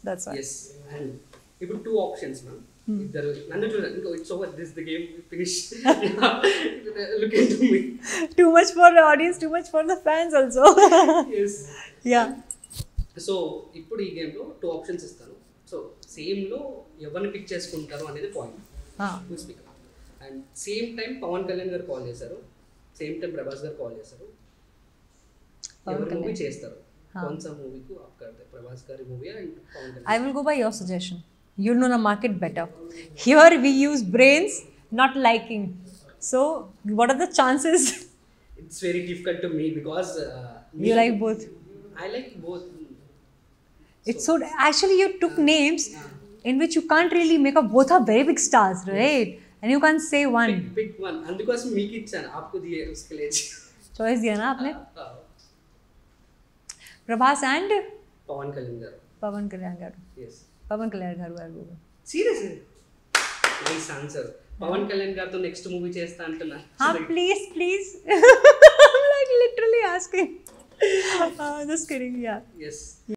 That's why. Yes, and ఇప్పుడు two options ma'am. ఇద్దరు నన్ను చూడండి, ఇంకో it's over, this the game finish. Look into me. Too much for the audience, too much for the fans also. Yes. Yeah. So ఇప్పుడు ఈ గేమ్లో two options ఇస్తాను. So సేమ్లో ఎవరిని పిక్ చేసుకుంటారు అనేది point. To speak. And same time Pawan Kalyan garu call చేశారు, same time Prabhas గారు కాల్ చేశారు. ఎవరు మూవీ చేస్తారు? कौन सा मूवी को आप करते हैं, प्रभास गारी मूवी या पवन कल्याण? I will go by your suggestion. You'll know the market better. Here we use brains, not liking. So, what are the chances? It's very difficult to me because You like both. I like both. It's so actually you took names in which you can't really make up. Both are very big stars, right? And you can't say one. Pick one. And because me kitchen आपको दिए उसके लिए Choice दिया ना आपने? Prabhas and Pawan Kalyan garu. Pawan Kalyan garu. Yes. Pawan Kalyan garu garu. Seriously? Nice answer. Pawan Kalyan గారితో next movie చేస్తా అంటున్నా. Please. I'm like literally asking. Just kidding, yeah. Yes.